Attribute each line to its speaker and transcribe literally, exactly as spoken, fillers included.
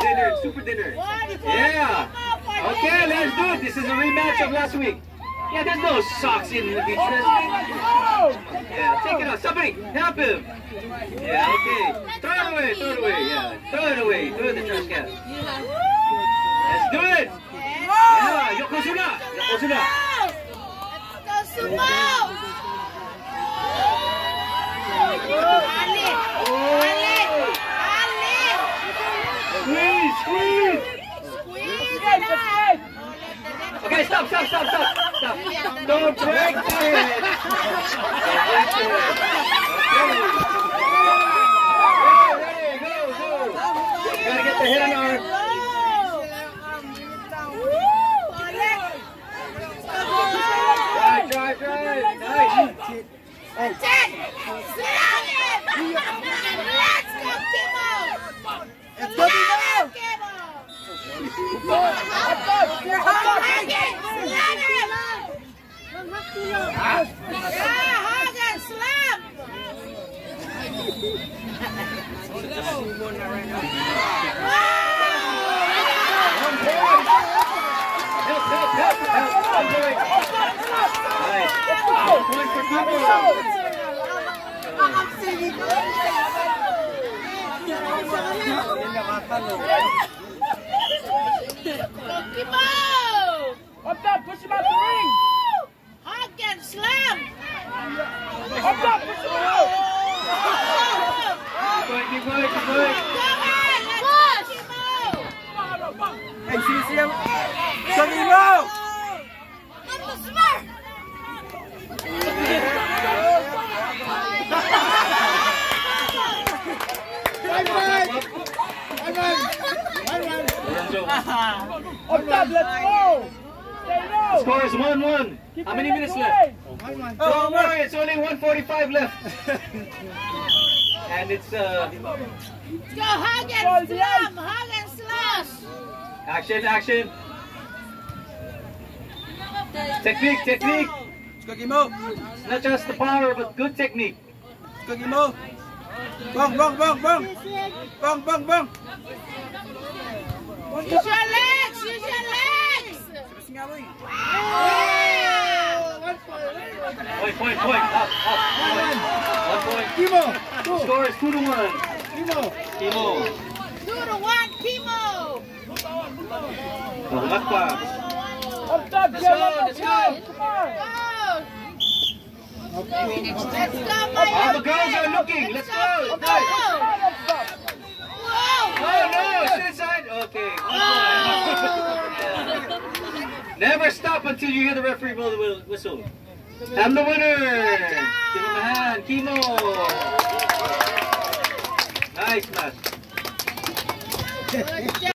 Speaker 1: dinner, super dinner. Yeah. Okay, let's do it. This is a rematch of last week. Yeah, there's no socks in the beach wrestling. Yeah, take it out. Somebody, help him. Yeah, okay. Throw it away, throw it away. Yeah, throw it away. Throw it in the trash can. Let's do it. Yeah, Yokozuna. Yokozuna.
Speaker 2: Sumo! Ali! Ali! Ali!
Speaker 1: Squeeze, squeeze!
Speaker 2: Squeeze!
Speaker 1: Okay, stop, stop, stop, stop, stop. Don't break it. Don't break it. Okay. Ready, go, go. You gotta get the hit on our. Drive, drive, drive. Nice.
Speaker 2: Ten! Slam it! Let's go, Kimo!
Speaker 3: Let's go, Kimo!
Speaker 2: Hagen! Slam it! Yeah, Hagen, slam!
Speaker 1: Help, help, help, help. I'm doing. Nice. Point for Kimo.
Speaker 2: Kimo!
Speaker 3: Omtab, push him out the ring!
Speaker 2: Hagen, slam!
Speaker 3: Omtab, push him out!
Speaker 1: Keep going, keep going, keep going.
Speaker 2: Come on, let's go, Kimo!
Speaker 3: Hey, see, see him? Show Kimo!
Speaker 2: That's the smart!
Speaker 3: Right, right! Right, right! Right, right! Omtab, let's go! Stay low!
Speaker 1: Score is one one. How many minutes left? Don't worry, it's only one forty-five left. And it's uh
Speaker 2: Go, Hagen, slam! Hagen, slash!
Speaker 1: action, action. Technique, technique.
Speaker 3: Let's go, Kimo!
Speaker 1: It's not just the power, but good technique.
Speaker 3: Let's go, Kimo! Bong, bong, bong, bong! Bong, bong, bong!
Speaker 2: Use your legs! Use your legs!
Speaker 1: Point, point, point. Up, up. One point.
Speaker 3: Kimo!
Speaker 1: Score is two to one.
Speaker 3: Kimo!
Speaker 1: Kimo.
Speaker 2: Two to one, Kimo!
Speaker 1: Oh, Ngatpang.
Speaker 3: Omtab,
Speaker 1: Let's
Speaker 3: go,
Speaker 1: go, let's go.
Speaker 3: Come on!
Speaker 2: Go! Let's go, my
Speaker 1: All the girls are looking. Let's go. Nice.
Speaker 2: Whoa!
Speaker 1: Oh no, it's inside. Okay. Never stop until you hear the referee blow the whistle. And the winner. Give him a hand, Kimo. Nice match.